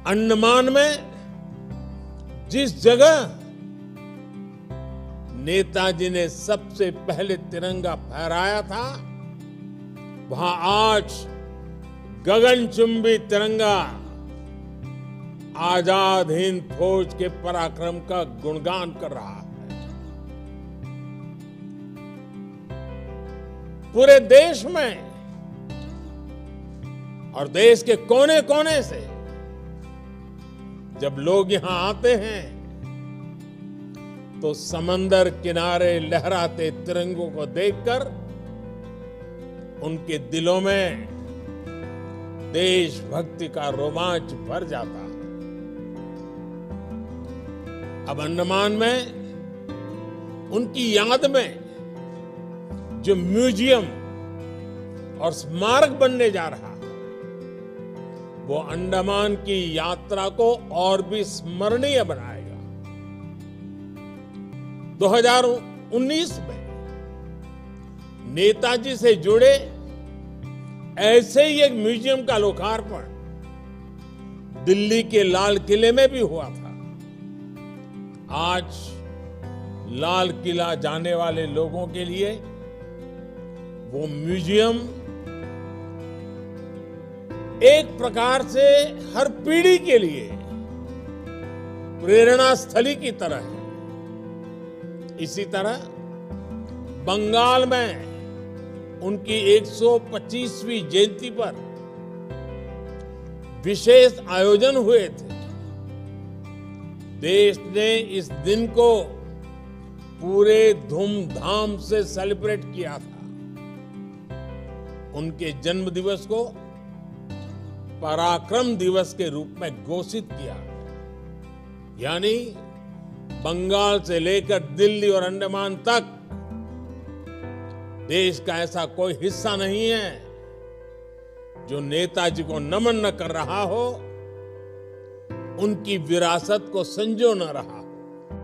अंडमान में जिस जगह नेताजी ने सबसे पहले तिरंगा फहराया था, वहां आज गगनचुंबी तिरंगा आजाद हिंद फौज के पराक्रम का गुणगान कर रहा है। पूरे देश में और देश के कोने कोने से जब लोग यहां आते हैं तो समंदर किनारे लहराते तिरंगों को देखकर उनके दिलों में देशभक्ति का रोमांच भर जाता है। अब अंडमान में उनकी याद में जो म्यूजियम और स्मारक बनने जा रहा है, वो अंडमान की यात्रा को और भी स्मरणीय बनाएगा। 2019 में नेताजी से जुड़े ऐसे ही एक म्यूजियम का लोकार्पण दिल्ली के लाल किले में भी हुआ था। आज लाल किला जाने वाले लोगों के लिए वो म्यूजियम एक प्रकार से हर पीढ़ी के लिए प्रेरणा स्थली की तरह है। इसी तरह बंगाल में उनकी 125वीं जयंती पर विशेष आयोजन हुए थे। देश ने इस दिन को पूरे धूमधाम से सेलिब्रेट किया था। उनके जन्म दिवस को पराक्रम दिवस के रूप में घोषित किया, यानी बंगाल से लेकर दिल्ली और अंडमान तक देश का ऐसा कोई हिस्सा नहीं है जो नेताजी को नमन न कर रहा हो, उनकी विरासत को संजो न रहा हो।